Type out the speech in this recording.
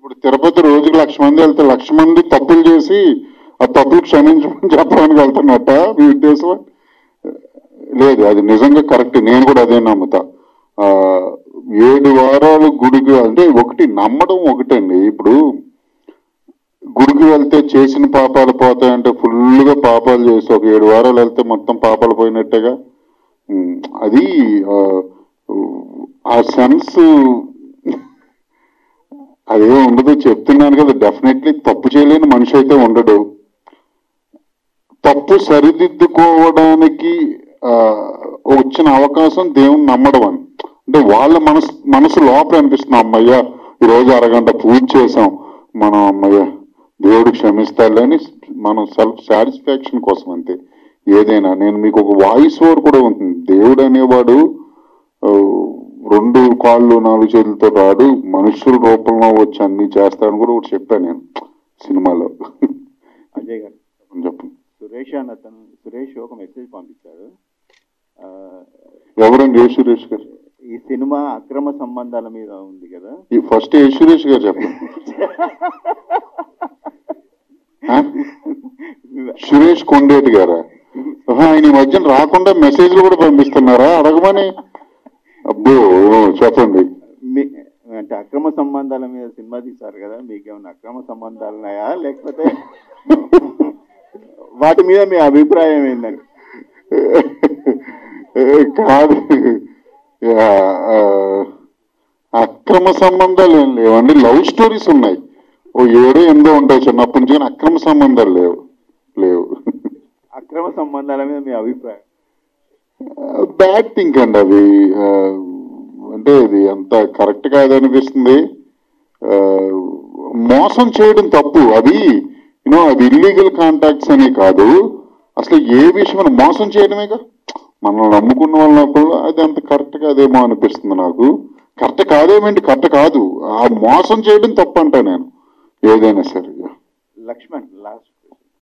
ఇప్పుడు తిరుపతి రోజుకి 1,00,000 మంది వెళ్తే 1,00,000 మంది తప్పులు చేసి ఆ తప్పులు క్షమించమని చెప్పడానికి వెళ్తున్నట్ట మీ ఉద్దేశం? లేదు, అది నిజంగా కరెక్ట్. నేను కూడా అదే నమ్ముతా. 7 వారాలు గుడికి అంటే ఒకటి నమ్మడం ఒకటండి. ఇప్పుడు గుడికి వెళ్తే చేసిన పాపాలు పోతాయంటే ఫుల్గా పాపాలు చేసి ఒక 7 వారాలు వెళ్తే మొత్తం పాపాలు పోయినట్టేగా. అది ఆ సెన్స్ అదే ఉండదు. చెప్తున్నాను కదా, డెఫినెట్లీ తప్పు చేయలేని మనిషి అయితే ఉండడు. తప్పు సరిదిద్దుకోవడానికి వచ్చిన అవకాశం దేవుని నమ్మడం అని. అంటే వాళ్ళ మనసు లోపల అనిపిస్తుంది, అమ్మయ్య ఈరోజు అరగంట పూజ చేసాం, మనం అమ్మయ్య దేవుడు క్షమిస్తాడులే అని మనం సెల్ఫ్ సాటిస్ఫాక్షన్ కోసం అంతే. ఏదైనా నేను మీకు ఒక వాయిస్ ఓవర్ కూడా ఉంటుంది. దేవుడు అనేవాడు 2 కాళ్ళు 4 చేతులతో రాడు, మనుషుల రూపంలో వచ్చి అన్ని చేస్తాడని కూడా ఒకటి చెప్పాను నేను సినిమాలో. అజయ్ గారు చెప్పండి. సురేష్ ఒక మెసేజ్ పంపించాడు. ఎవరండి? ఏ సురేష్ గారు? ఈ సినిమా అక్రమ సంబంధాల మీద ఉంది కదా. ఫస్ట్ ఏ సురేష్ గారు చెప్పండి. సురేష్ కొండేటి గారా? ఆయన ఈ మధ్యన రాకుండా మెసేజ్లు కూడా పంపిస్తున్నారా అడగమని? అబ్బో, చెప్పండి. అంటే అక్రమ సంబంధాల మీద సినిమా తీశారు కదా, మీకేమైనా అక్రమ సంబంధాలు ఉన్నాయా, లేకపోతే వాటి మీద మీ అభిప్రాయం ఏంటండి? కాదు, అక్రమ సంబంధాలు ఏం లేవండి. లవ్ స్టోరీస్ ఉన్నాయి, ఓ 7 8 ఉంటాయి చిన్నప్పటి నుంచి, కానీ అక్రమ సంబంధాలు లేవు. అక్రమ సంబంధాల మీద మీ అభిప్రాయం? బ్యాడ్ థింక్ అండి అవి. అంటే అది అంత కరెక్ట్ కాదనిపిస్తుంది. మోసం చేయడం తప్పు. అది అది ఇల్లీగల్ కాంటాక్ట్స్ అని కాదు, అసలు ఏ విషయం మోసం చేయడమేగా. మనల్ని నమ్ముకున్న వాళ్ళప్పుడు అది అంత కరెక్ట్ కాదేమో అనిపిస్తుంది నాకు. కరెక్ట్ కాదేమేంటి, కరెక్ట్ కాదు. ఆ మోసం చేయడం తప్పు అంటా నేను, ఏదైనా సరే. లక్ష్మణ్ లాస్ట్